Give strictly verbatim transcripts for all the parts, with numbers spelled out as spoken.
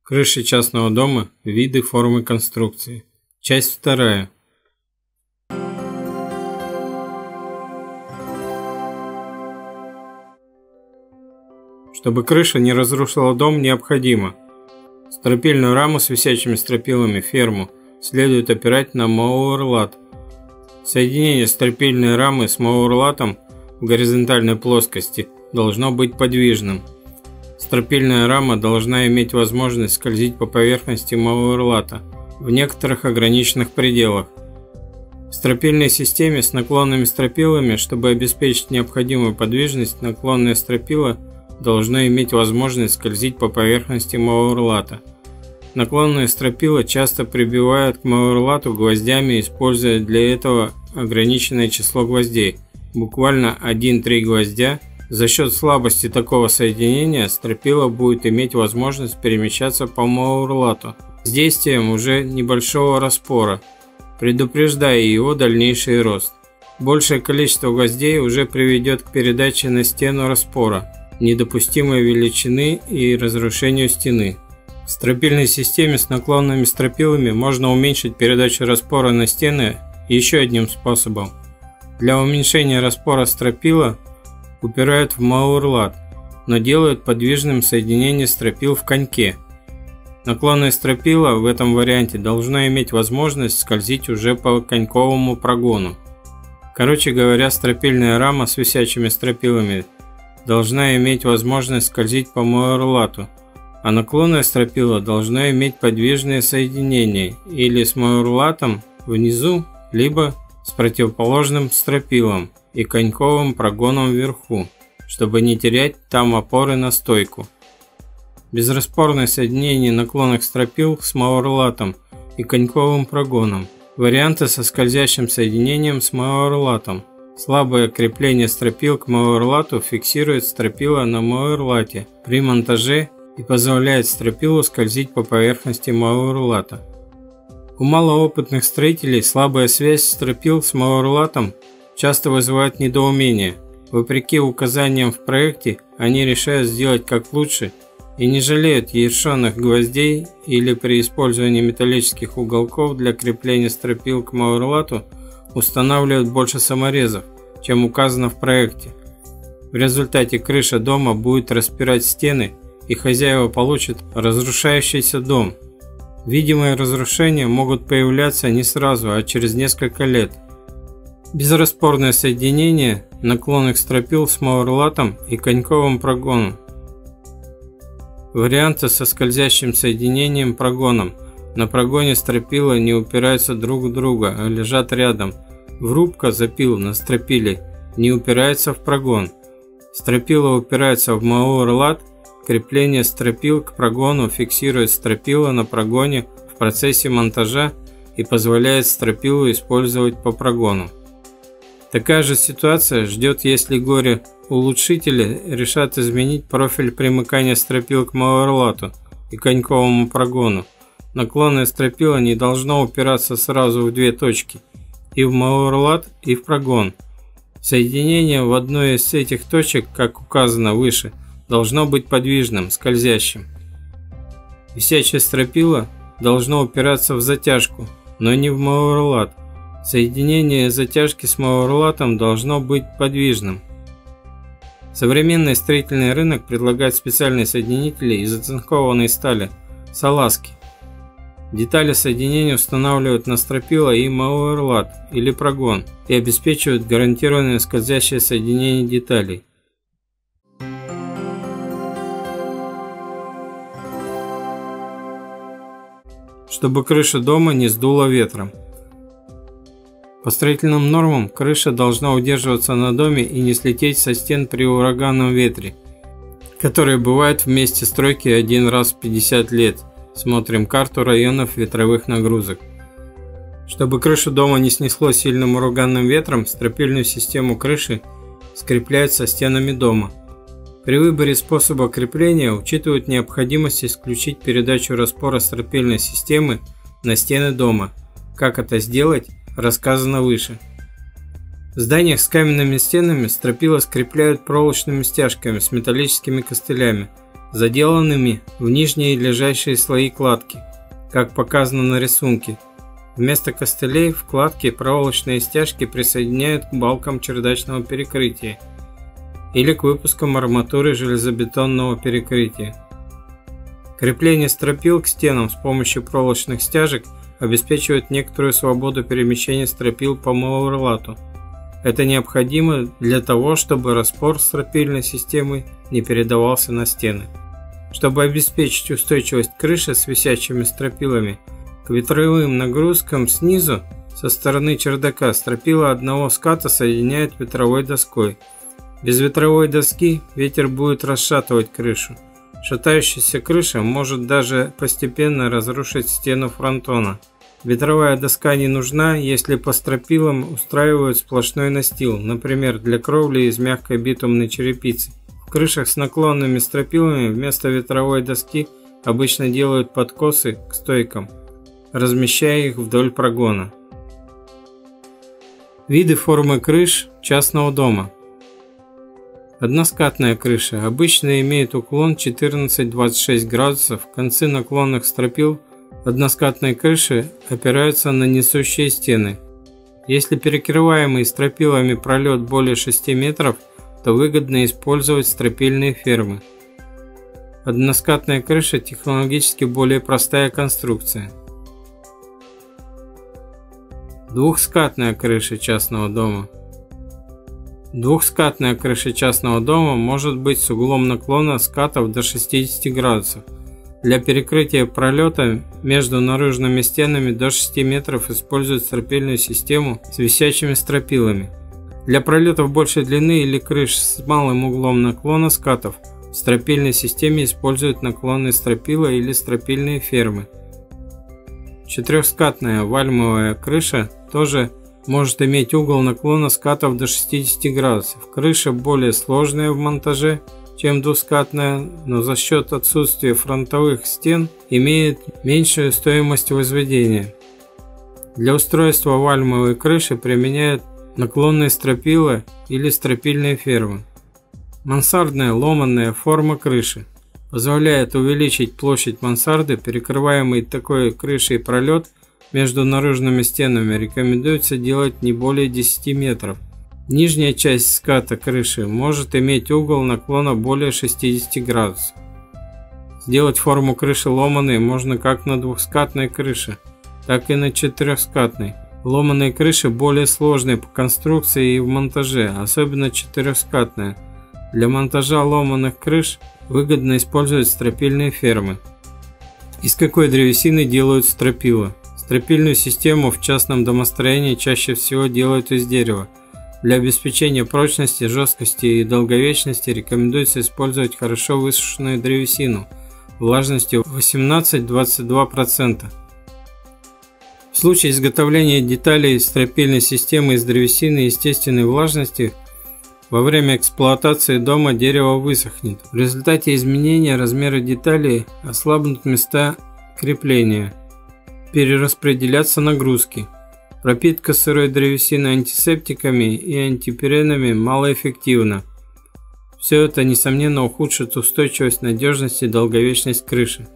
Крыши частного дома. Виды, формы конструкции. Часть вторая. Чтобы крыша не разрушила дом, необходимо: стропильную раму с висячими стропилами ферму следует опирать на мауэрлат. Соединение стропильной рамы с мауэрлатом в горизонтальной плоскости должно быть подвижным. Стропильная рама должна иметь возможность скользить по поверхности мауэрлата в некоторых ограниченных пределах. В стропильной системе с наклонными стропилами, чтобы обеспечить необходимую подвижность, наклонное стропило должно иметь возможность скользить по поверхности мауэрлата. Наклонные стропила часто прибивают к мауэрлату гвоздями, используя для этого ограниченное число гвоздей, буквально один-три гвоздя. За счет слабости такого соединения стропила будет иметь возможность перемещаться по мауэрлату с действием уже небольшого распора, предупреждая его дальнейший рост. Большее количество гвоздей уже приведет к передаче на стену распора недопустимой величины и разрушению стены. В стропильной системе с наклонными стропилами можно уменьшить передачу распора на стены еще одним способом. Для уменьшения распора стропила упирают в мауэрлат, но делают подвижным соединение стропил в коньке. Наклонное стропило в этом варианте должно иметь возможность скользить уже по коньковому прогону. Короче говоря, стропильная рама с висячими стропилами должна иметь возможность скользить по мауэрлату, а наклонное стропило должно иметь подвижные соединения или с мауэрлатом внизу, либо с противоположным стропилом и коньковым прогоном вверху, чтобы не терять там опоры на стойку. Безраспорное соединение наклонных стропил с мауэрлатом и коньковым прогоном. Варианты со скользящим соединением с мауэрлатом. Слабое крепление стропил к мауэрлату фиксирует стропила на мауэрлате при монтаже и позволяет стропилу скользить по поверхности мауэрлата. У малоопытных строителей слабая связь стропил с мауэрлатом часто вызывает недоумение. Вопреки указаниям в проекте, они решают сделать как лучше и не жалеют ершонных гвоздей или при использовании металлических уголков для крепления стропил к мауэрлату устанавливают больше саморезов, чем указано в проекте. В результате крыша дома будет распирать стены, и хозяева получат разрушающийся дом. Видимые разрушения могут появляться не сразу, а через несколько лет. Безраспорное соединение наклонных стропил с мауэрлатом и коньковым прогоном. Варианты со скользящим соединением прогоном. На прогоне стропила не упираются друг в друга, а лежат рядом. Врубка запил на стропиле не упирается в прогон. Стропила упирается в мауэрлат. Крепление стропил к прогону фиксирует стропила на прогоне в процессе монтажа и позволяет стропилу использовать по прогону. Такая же ситуация ждет, если горе-улучшители решат изменить профиль примыкания стропил к мауэрлату и коньковому прогону. Наклонное стропило не должно упираться сразу в две точки – и в мауэрлат, и в прогон. Соединение в одной из этих точек, как указано выше, должно быть подвижным, скользящим. Висячее стропило должно упираться в затяжку, но не в мауэрлат. Соединение затяжки с мауэрлатом должно быть подвижным. Современный строительный рынок предлагает специальные соединители из оцинкованной стали – салазки. Детали соединения устанавливают на стропила и мауэрлат или прогон и обеспечивают гарантированное скользящее соединение деталей. Чтобы крыша дома не сдуло ветром. По строительным нормам крыша должна удерживаться на доме и не слететь со стен при ураганном ветре, который бывает в месте стройки один раз в пятьдесят лет. Смотрим карту районов ветровых нагрузок. Чтобы крышу дома не снесло сильным ураганным ветром, стропильную систему крыши скрепляют со стенами дома. При выборе способа крепления учитывают необходимость исключить передачу распора стропильной системы на стены дома. Как это сделать, рассказано выше. В зданиях с каменными стенами стропила скрепляют проволочными стяжками с металлическими костылями. заделанными в нижние и лежащие слои кладки, как показано на рисунке. Вместо костылей в кладке проволочные стяжки присоединяют к балкам чердачного перекрытия или к выпускам арматуры железобетонного перекрытия. Крепление стропил к стенам с помощью проволочных стяжек обеспечивает некоторую свободу перемещения стропил по мауэрлату. Это необходимо для того, чтобы распор стропильной системы не передавался на стены. Чтобы обеспечить устойчивость крыши с висячими стропилами, к ветровым нагрузкам снизу со стороны чердака стропила одного ската соединяют ветровой доской. Без ветровой доски ветер будет расшатывать крышу. Шатающаяся крыша может даже постепенно разрушить стену фронтона. Ветровая доска не нужна, если по стропилам устраивают сплошной настил, например, для кровли из мягкой битумной черепицы. В крышах с наклонными стропилами вместо ветровой доски обычно делают подкосы к стойкам, размещая их вдоль прогона. Виды формы крыш частного дома. Односкатная крыша обычно имеет уклон четырнадцать - двадцать шесть градусов. Концы наклонных стропил односкатной крыши опираются на несущие стены. Если перекрываемый стропилами пролет более шести метров, то выгодно использовать стропильные фермы. Односкатная крыша технологически более простая конструкция. Двухскатная крыша частного дома. Двухскатная крыша частного дома может быть с углом наклона скатов до шестидесяти градусов. Для перекрытия пролета между наружными стенами до шести метров используют стропильную систему с висячими стропилами. Для пролетов большей длины или крыш с малым углом наклона скатов в стропильной системе используют наклонные стропила или стропильные фермы. Четырехскатная вальмовая крыша тоже может иметь угол наклона скатов до шестидесяти градусов. Крыша более сложная в монтаже, чем двускатная, но за счет отсутствия фронтовых стен имеет меньшую стоимость возведения. Для устройства вальмовой крыши применяют наклонные стропила или стропильные фермы. Мансардная ломанная форма крыши позволяет увеличить площадь мансарды. Перекрываемый такой крышей пролет между наружными стенами рекомендуется делать не более десяти метров. Нижняя часть ската крыши может иметь угол наклона более шестидесяти градусов. Сделать форму крыши ломаной можно как на двухскатной крыше, так и на четырехскатной. Ломаные крыши более сложные по конструкции и в монтаже, особенно четырехскатная. Для монтажа ломаных крыш выгодно использовать стропильные фермы. Из какой древесины делают стропила? Стропильную систему в частном домостроении чаще всего делают из дерева. Для обеспечения прочности, жесткости и долговечности рекомендуется использовать хорошо высушенную древесину влажностью восемнадцать - двадцать два процента. В случае изготовления деталей стропильной системы из древесины естественной влажности во время эксплуатации дома дерево высохнет. В результате изменения размера деталей ослабнут места крепления. Перераспределятся нагрузки. Пропитка сырой древесины антисептиками и антипиренами малоэффективна. Все это, несомненно, ухудшит устойчивость, надежность и долговечность крыши.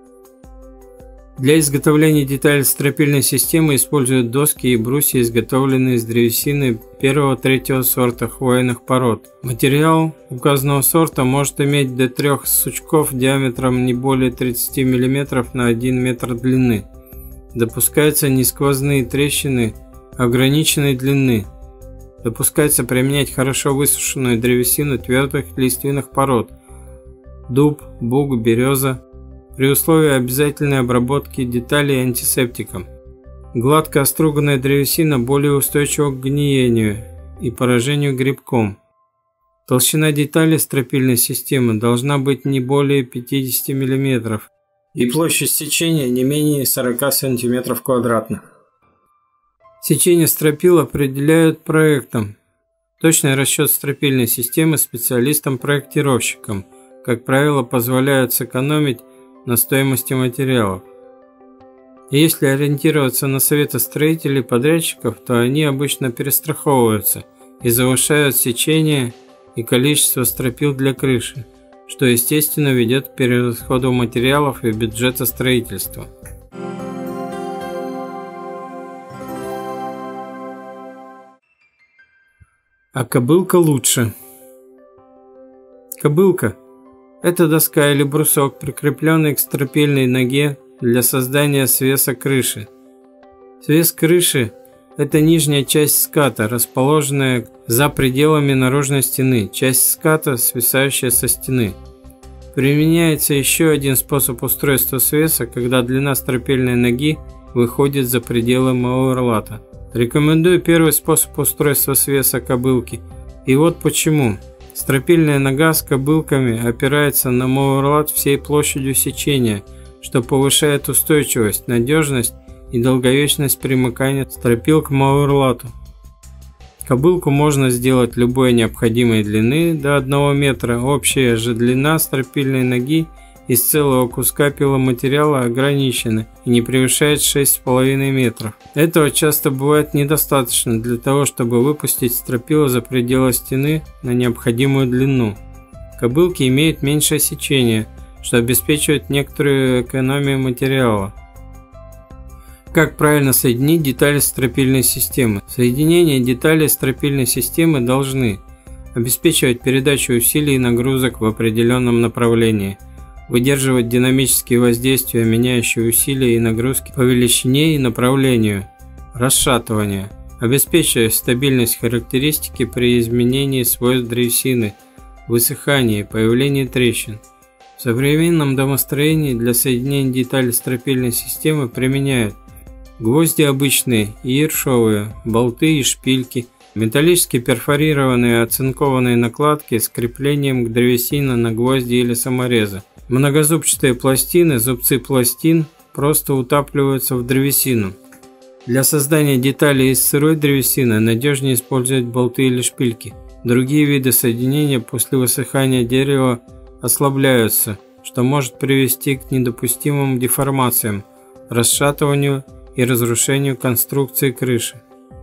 Для изготовления деталей стропильной системы используют доски и брусья, изготовленные из древесины первого-третьего сорта хвойных пород. Материал указанного сорта может иметь до трех сучков диаметром не более тридцати миллиметров на один метр длины. Допускаются несквозные трещины ограниченной длины. Допускается применять хорошо высушенную древесину твердых лиственных пород – дуб, бук, береза, при условии обязательной обработки деталей антисептиком. Гладко оструганная древесина более устойчива к гниению и поражению грибком. Толщина деталей стропильной системы должна быть не более пятидесяти миллиметров и площадь сечения не менее сорока сантиметров квадратных. Сечение стропил определяют проектом. Точный расчет стропильной системы специалистам-проектировщикам, как правило, позволяет сэкономить на стоимости материалов. И если ориентироваться на советы строителей и подрядчиков, то они обычно перестраховываются и завышают сечение и количество стропил для крыши, что естественно ведет к перерасходу материалов и бюджета строительства. А кобылка лучше. Кобылка – это доска или брусок, прикрепленный к стропильной ноге для создания свеса крыши. Свес крыши – это нижняя часть ската, расположенная за пределами наружной стены, часть ската, свисающая со стены. Применяется еще один способ устройства свеса, когда длина стропильной ноги выходит за пределы мауэрлата. Рекомендую первый способ устройства свеса кобылки. И вот почему. Стропильная нога с кобылками опирается на мауэрлат всей площадью сечения, что повышает устойчивость, надежность и долговечность примыкания стропил к мауэрлату. Кобылку можно сделать любой необходимой длины до одного метра. Общая же длина стропильной ноги из целого куска пиломатериала ограничена и не превышает шесть с половиной метров. Этого часто бывает недостаточно для того, чтобы выпустить стропила за пределы стены на необходимую длину. Кобылки имеют меньшее сечение, что обеспечивает некоторую экономию материала. Как правильно соединить детали стропильной системы? Соединение деталей стропильной системы должны обеспечивать передачу усилий и нагрузок в определенном направлении, выдерживать динамические воздействия, меняющие усилия и нагрузки по величине и направлению, расшатывание, обеспечивать стабильность характеристики при изменении свойств древесины, высыхании, появлении трещин. В современном домостроении для соединения деталей стропильной системы применяют гвозди обычные и ершовые, болты и шпильки, металлически перфорированные оцинкованные накладки с креплением к древесине на гвозди или саморезы. Многозубчатые пластины, зубцы пластин просто утапливаются в древесину. Для создания деталей из сырой древесины надежнее использовать болты или шпильки. Другие виды соединения после высыхания дерева ослабляются, что может привести к недопустимым деформациям, расшатыванию и разрушению конструкции крыши.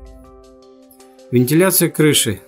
Вентиляция крыши.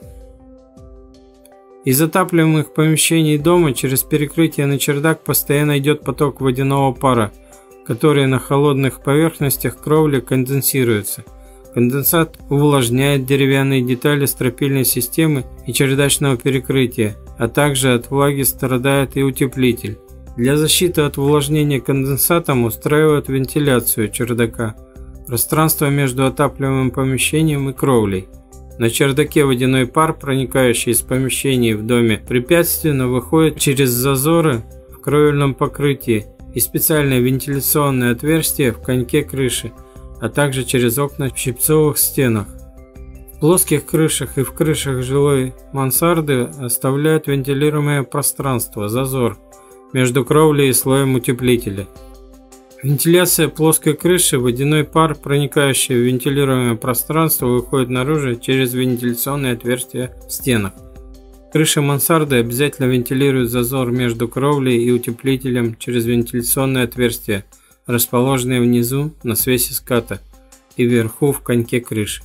Из отапливаемых помещений дома через перекрытие на чердак постоянно идет поток водяного пара, который на холодных поверхностях кровли конденсируется. Конденсат увлажняет деревянные детали стропильной системы и чердачного перекрытия, а также от влаги страдает и утеплитель. Для защиты от увлажнения конденсатом устраивают вентиляцию чердака, пространство между отапливаемым помещением и кровлей. На чердаке водяной пар, проникающий из помещений в доме, препятственно выходит через зазоры в кровельном покрытии и специальное вентиляционное отверстие в коньке крыши, а также через окна в щипцовых стенах. В плоских крышах и в крышах жилой мансарды оставляют вентилируемое пространство, зазор, между кровлей и слоем утеплителя. Вентиляция плоской крыши, водяной пар, проникающий в вентилируемое пространство, выходит наружу через вентиляционные отверстия в стенах. Крыша мансарды обязательно вентилирует зазор между кровлей и утеплителем через вентиляционные отверстия, расположенные внизу на свесе ската и вверху в коньке крыши.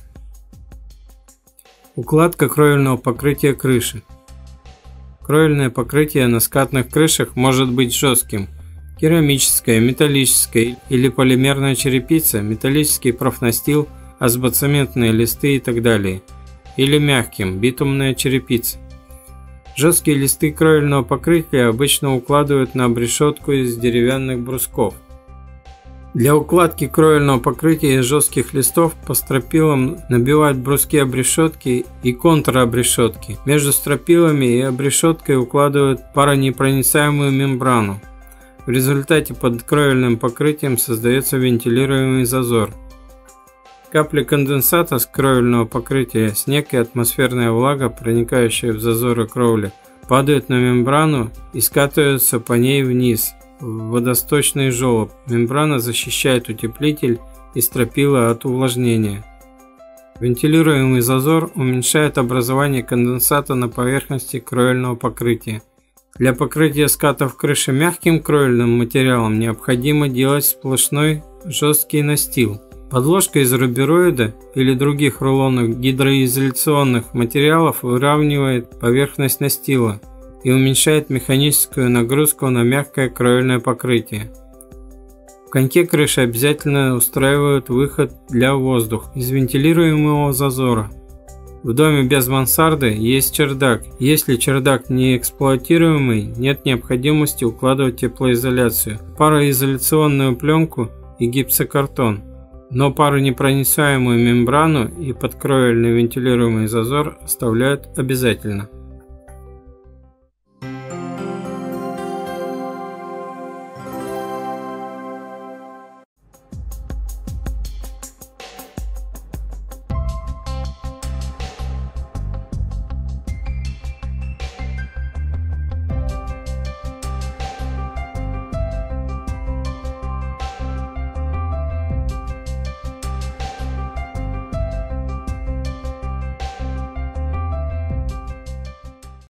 Укладка кровельного покрытия крыши. Кровельное покрытие на скатных крышах может быть жестким. Керамическая, металлическая или полимерная черепица, металлический профнастил, азбоцементные листы и так далее. Или мягким, битумная черепица. Жесткие листы кровельного покрытия обычно укладывают на обрешетку из деревянных брусков. Для укладки кровельного покрытия из жестких листов по стропилам набивают бруски обрешетки и контробрешетки. Между стропилами и обрешеткой укладывают паронепроницаемую мембрану. В результате под кровельным покрытием создается вентилируемый зазор. Капли конденсата с кровельного покрытия, снег и атмосферная влага, проникающая в зазоры кровли, падают на мембрану и скатываются по ней вниз в водосточный желоб. Мембрана защищает утеплитель и стропила от увлажнения. Вентилируемый зазор уменьшает образование конденсата на поверхности кровельного покрытия. Для покрытия скатов крыши мягким кровельным материалом необходимо делать сплошной жесткий настил. Подложка из рубероида или других рулонных гидроизоляционных материалов выравнивает поверхность настила и уменьшает механическую нагрузку на мягкое кровельное покрытие. В коньке крыши обязательно устраивают выход для воздуха из вентилируемого зазора. В доме без мансарды есть чердак. Если чердак не эксплуатируемый, нет необходимости укладывать теплоизоляцию, пароизоляционную пленку и гипсокартон. Но паронепроницаемую мембрану и подкровельный вентилируемый зазор оставляют обязательно.